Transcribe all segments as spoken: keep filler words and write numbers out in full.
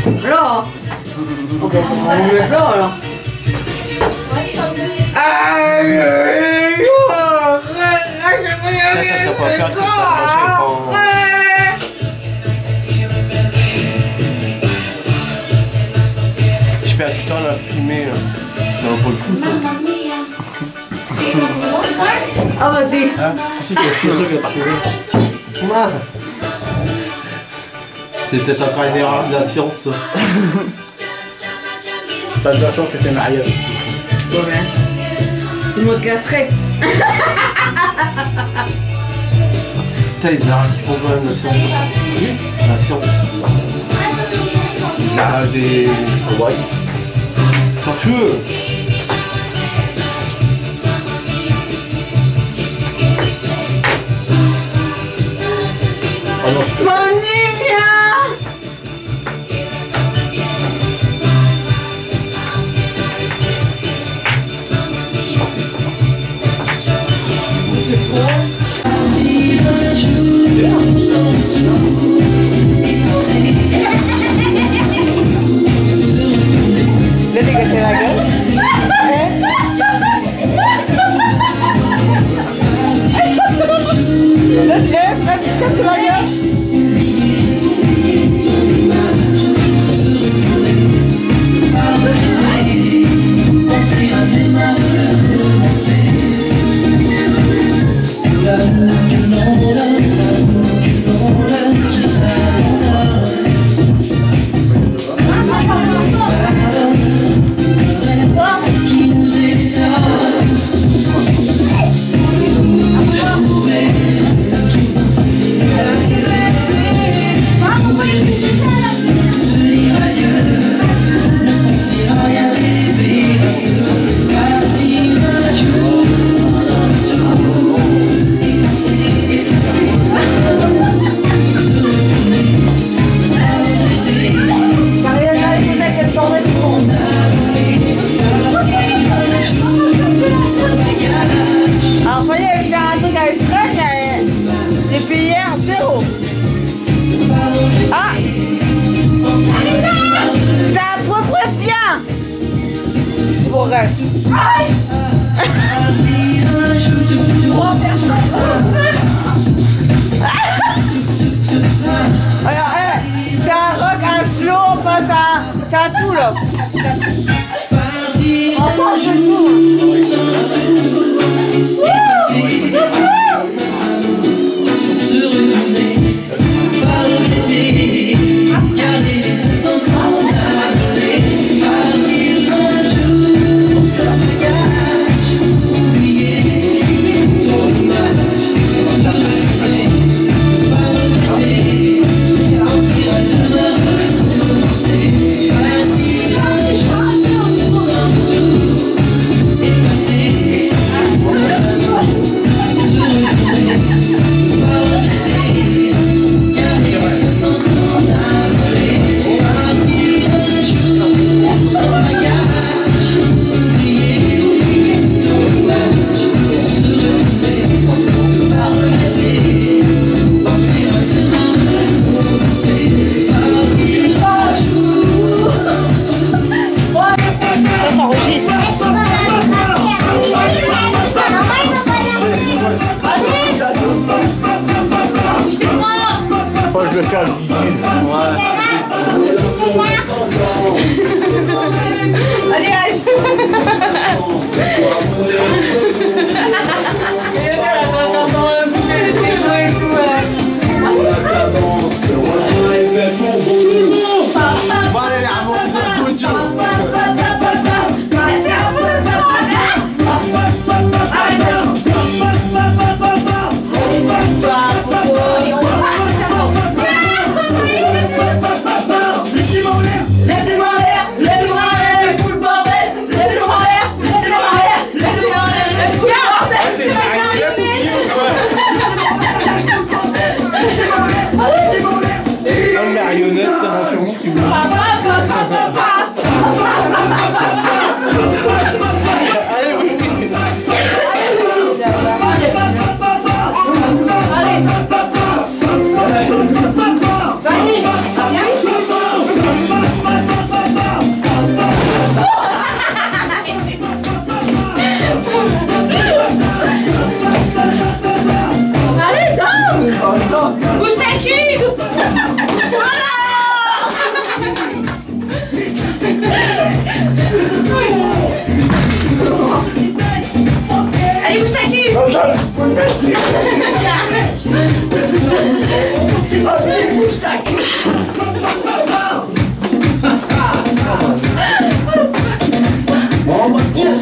Alors, on va prendre le temps alors. Je perds du temps à la filmer. Ça vaut pas le coup ça. Ah vas-y. Hein? C'est sûr qu'il y a partout. C'est peut-être encore une erreur de la science. T'as de la chance que t'es marié. Bon ben, tu me casserais. Putain, les arts qui font quand même la science. La science. Ils arrachent des... Ouais. Tortueux. Oh non, je Fanny, viens. Là, t'es cassé la gueule. Eh? Là, t'es cassé la gueule. Alors, Fanny avait fait un truc avec Fred, mais les payés à zéro. Ah! Ça approprié bien! Bon, regarde. Alors, hey, c'est un rock, un slow, enfin, c'est un, c'est un tout là. Franchement, je joue. je vais faire le vigile. Ouais. Allez, rage. Et là, elle va t'entendre un petit peu de frigo et tout. Va aller avancer dans le couture. Allez,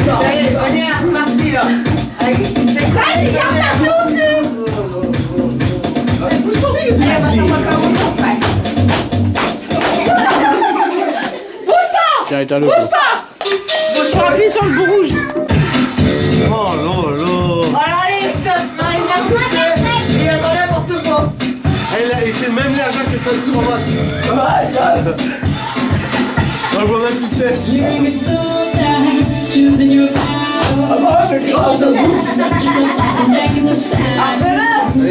Ça y est, on est reparti là. Avec... C'est quoi les gars partout sur... Bouge ton cul. Allez, on va s'en faire un moment après. Bouge pas. Tiens, éteins le Bouge pas. Il faut appuyer sur le bout rouge. Oh là là. Alors allez, ça, Marie vient tout seul. Il va pas n'importe quoi. Ah, il, a, il fait même l'argent que ça se cravate. On le voit même plus tête. Ah, fais-le.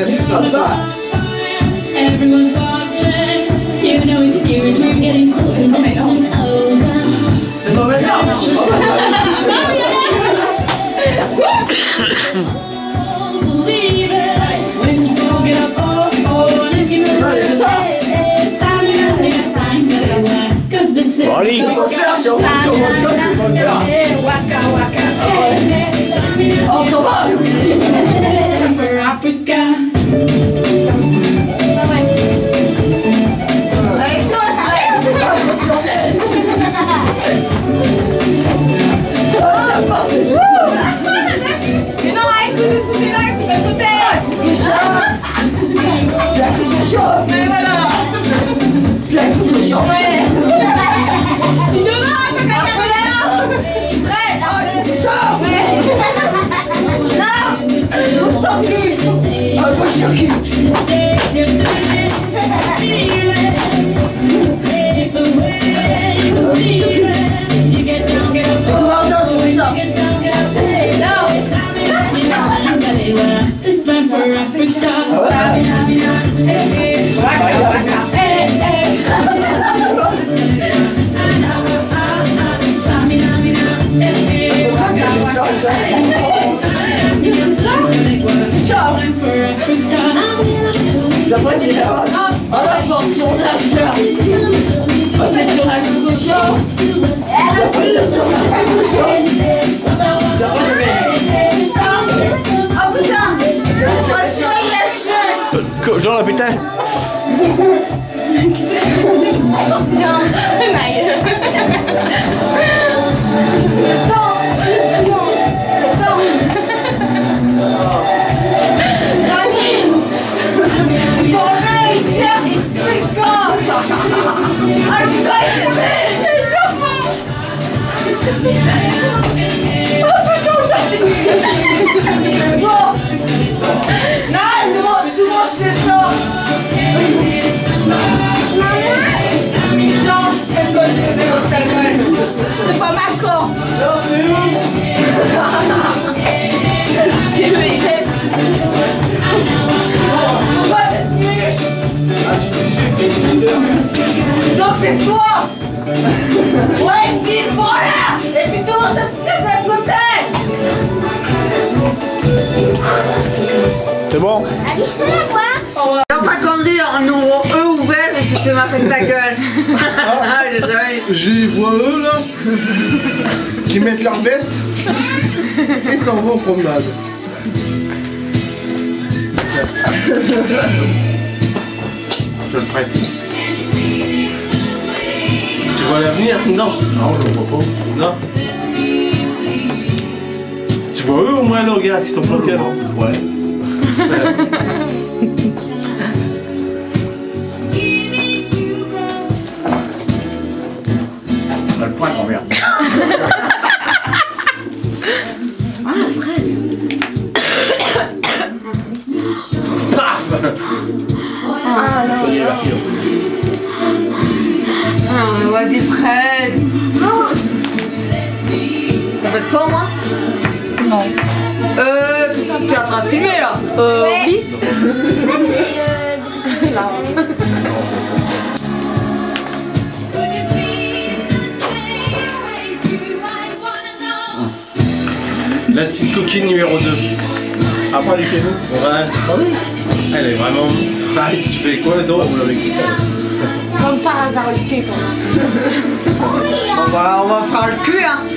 Everyone's watching, you know it's serious, we're getting closer, this isn't over. C'est mauvais ça. Believe it, when you get up, oh, oh, and you know it's time to time, cause this is Allez. Waka waka. On s'en va. for Africa. Allez, toi, allez. Mais non, écoutez ce que là, écoutez. Bien coup de chaud. Mais voilà. Bien coup de chaud. Il nous va, après là. Fred, arrête de chaud. Non. Bouge ton cul. Oh, bouge ton cul. C'est commandant sur les gens. It's time for Africa. D'après tes erreurs, on va pouvoir tourner la sœur. On va peut-être tourner la coupe au chaud. Après, le tourner la coupe au chaud. D'après, je vais. Oh putain! Je vais sur la chaîne. Jean la putain. Sors! Sors! Dani! Tu vas enlever les tiens et tu fais le corps! Ah, le gars, il est bête! C'est chaud! Oh putain, ça dit! C'est bon! Non, tout le monde, tout le monde fait ça! Genre, c'est toi qui fais dans ta gueule! C'est pas ma corde. Non, c'est où? C'est les restes. Pourquoi tu te miches? Donc c'est toi! Ouais, il me dit voilà! Et puis tout le monde se casse à côté! C'est bon? Allez, je peux la voir. Dans ta conduite en numéro E ouvert et je te massacre ta gueule! Ah, désolé! Je vois eux là qui mettent leur veste et s'en vont en promenade. Je le prête. Tu vois l'avenir? Non. Non, je le vois pas. Non. Tu vois eux au moins là, gars, qui sont planqués là? Ouais. On a le point qu'on vient. Ah, Fred! Paf! Ah, là, là. Ah, vas-y, Fred! Ça fait pas moi? Non. Euh, tu es en train de filmer là? Euh, oui. La petite coquine numéro deux. Après, elle est chez nous. Ouais. Ah oui? Elle est vraiment fraîche. Tu fais quoi donc? Vous l'avez quitté. Comme par hasard, le téton. On va, on va faire le cul, hein!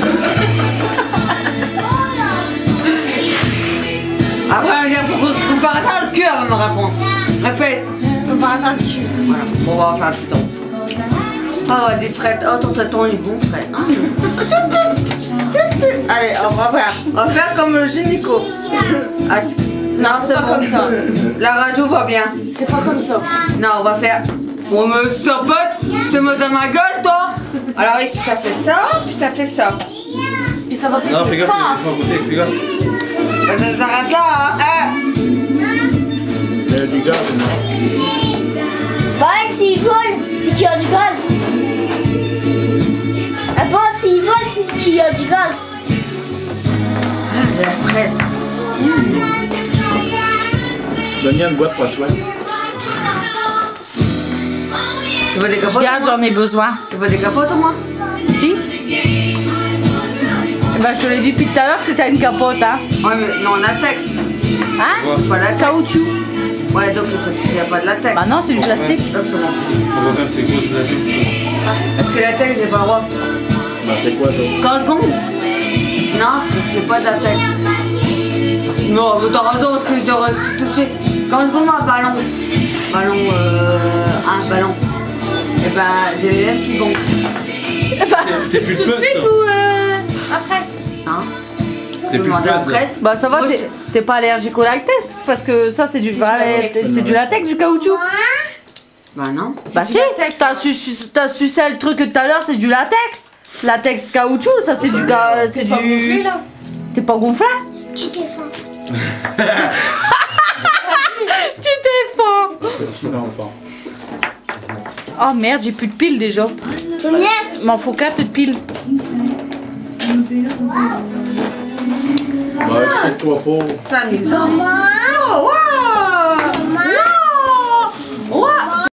Après, elle va dire pourquoi comme par hasard le cul avant ma réponse. Répète. Comme par hasard, le cul. Voilà, on va faire le téton. Oh, vas-y, Fred. Oh, ton téton est bon, Fred. Hein? Allez, on va faire. On va faire comme le gynéco. Ah, non, c'est pas comme ça. La radio va bien. C'est pas comme ça. Non, on va faire. Bon, mais stop it, c'est moi dans ma gueule, toi. Alors, ça fait ça, puis ça fait ça. Puis ça va te Non, fais gaffe, il faut goûter, fais gaffe. Bah, ça s'arrête là, hein. Il y a du gaz, non? Bah, s'il vole, c'est qu'il y a du gaz. Attends, s'il vole, c'est qu'il y a du gaz. La fraise. Donne-lui une boîte pour soi. Tu veux des capotes? Regarde, j'en ai besoin. Tu veux des capotes, moi? Si? Bah, je te l'ai dit depuis tout à l'heure que c'était une capote, hein. Ouais, mais non, latex. Hein? Pas latex. Caoutchouc. Ouais, donc il n'y a pas de latex. Bah non, c'est du plastique. Donc, c'est bon. On va faire c'est quoi de la vie? Est-ce que latex, j'ai pas le droit? Bah, c'est quoi ça? quinze secondes? Non, c'est c'est pas de latex. Non, mais t'as raison, parce que j'aurais tout de suite. quinze secondes, un ballon. Ballon, euh. Un ballon. Et ben, j'ai les lèvres qui gonflent. T'es plus Tout de plus, suite toi. ou euh, après? Hein? T'es Je plus demandais place. après. Bah ça va, Moi, t'es je- t'es pas allergique au latex parce que ça c'est du, C'est du latex. c'est du latex, du caoutchouc. Bah non. Bah si, t'as su, su- t'as sucé le truc tout à l'heure, c'est du latex. Latex caoutchouc, ça c'est du ga- c'est du. T'es pas gonflé? Qui t'es faim? Tu t'es fort. Petit enfant. Oh merde, j'ai plus de piles déjà. Combien? M'en faut quatre de piles. Bah, c'est toi pauvre. C'est amusant. Maman. Oh, ouais.